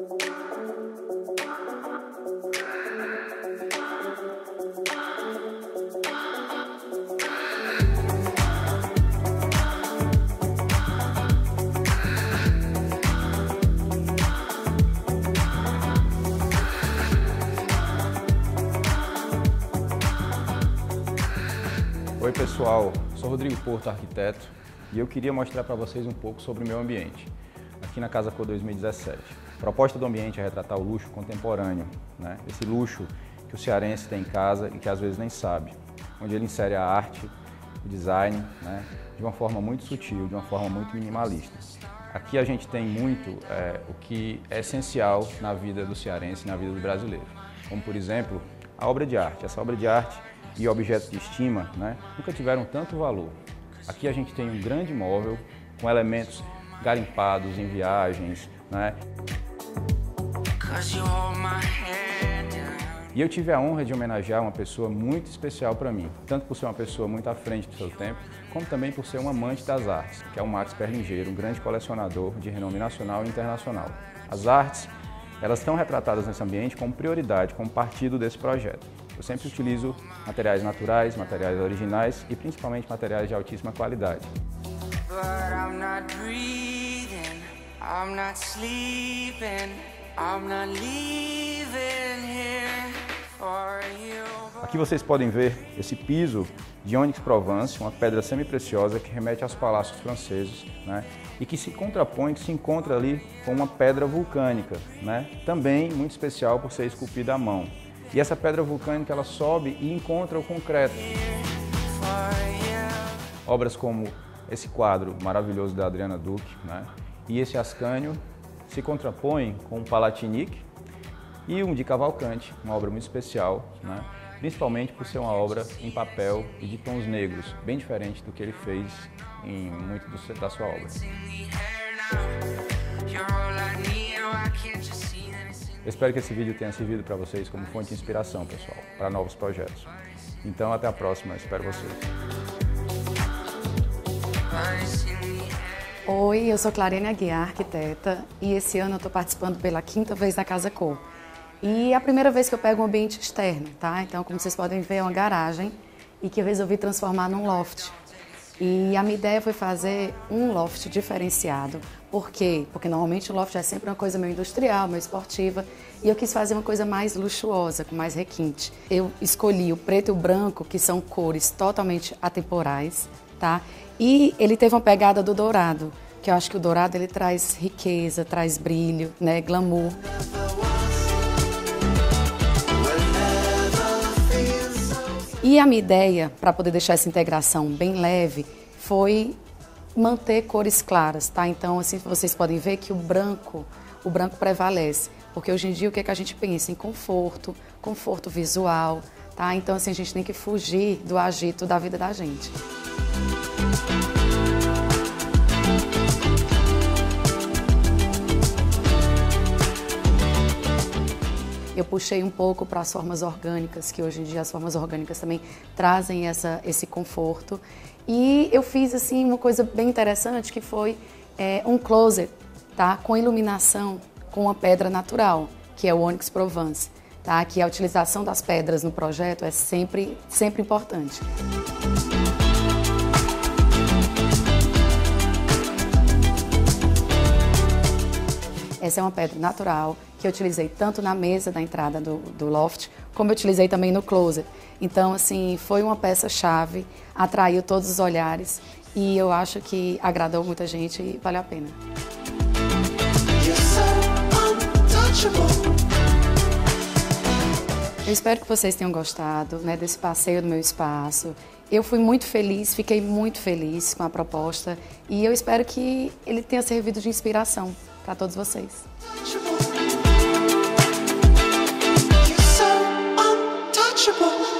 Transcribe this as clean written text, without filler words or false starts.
Oi pessoal, sou Rodrigo Porto, arquiteto, e eu queria mostrar para vocês um pouco sobre o meu ambiente, aqui na Casa Cor 2017. A proposta do ambiente é retratar o luxo contemporâneo, né? Esse luxo que o cearense tem em casa e que às vezes nem sabe, onde ele insere a arte, o design, né? De uma forma muito sutil, de uma forma muito minimalista. Aqui a gente tem muito o que é essencial na vida do cearense, na vida do brasileiro, como por exemplo, a obra de arte. Essa obra de arte e objetos de estima, né, nunca tiveram tanto valor. Aqui a gente tem um grande móvel com elementos garimpados em viagens, né? E eu tive a honra de homenagear uma pessoa muito especial para mim, tanto por ser uma pessoa muito à frente do seu tempo, como também por ser um amante das artes, que é o Max Perlingeiro, um grande colecionador de renome nacional e internacional. As artes, elas estão retratadas nesse ambiente como prioridade, como partido desse projeto. Eu sempre utilizo materiais naturais, materiais originais e principalmente materiais de altíssima qualidade. Aqui vocês podem ver esse piso de Onyx Provence, uma pedra semi-preciosa que remete aos palácios franceses, né? E que se contrapõe, que se encontra ali com uma pedra vulcânica, né? Também muito especial por ser esculpida à mão. E essa pedra vulcânica ela sobe e encontra o concreto. Obras como esse quadro maravilhoso da Adriana Duque, né? E esse Ascânio se contrapõem com o Palatinique e um de Cavalcante, uma obra muito especial, né? Principalmente por ser uma obra em papel e de tons negros, bem diferente do que ele fez em muito da sua obra. Eu espero que esse vídeo tenha servido para vocês como fonte de inspiração, pessoal, para novos projetos. Então, até a próxima. Espero vocês. Oi, eu sou Clarene Aguiar, arquiteta, e esse ano eu estou participando pela 5ª vez da Casa Cor. E é a primeira vez que eu pego um ambiente externo, tá? Então, como vocês podem ver, é uma garagem e que eu resolvi transformar num loft. E a minha ideia foi fazer um loft diferenciado. Por quê? Porque normalmente o loft é sempre uma coisa meio industrial, meio esportiva, e eu quis fazer uma coisa mais luxuosa, com mais requinte. Eu escolhi o preto e o branco, que são cores totalmente atemporais, tá? E ele teve uma pegada do dourado, que eu acho que o dourado ele traz riqueza, traz brilho, né, glamour. E a minha ideia, para poder deixar essa integração bem leve, foi manter cores claras, tá? Então, assim, vocês podem ver que o branco prevalece, porque hoje em dia o que é que a gente pensa? Em conforto visual, tá? Então, assim, a gente tem que fugir do agito da vida da gente. Eu puxei um pouco para as formas orgânicas, que hoje em dia as formas orgânicas também trazem esse conforto. E eu fiz assim uma coisa bem interessante, que foi um closet, tá? Com iluminação, com uma pedra natural, que é o Onyx Provence, tá? Que a utilização das pedras no projeto é sempre importante. Essa é uma pedra natural que eu utilizei tanto na mesa da entrada do loft, como eu utilizei também no closet. Então, assim, foi uma peça-chave, atraiu todos os olhares e eu acho que agradou muita gente e valeu a pena. Eu espero que vocês tenham gostado, né, desse passeio no meu espaço. Eu fui muito feliz, fiquei muito feliz com a proposta e eu espero que ele tenha servido de inspiração para todos vocês. You're so untouchable.